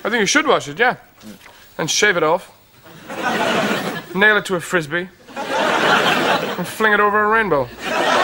I think you should wash it, yeah. And shave it off. Nail it to a frisbee. And fling it over a rainbow.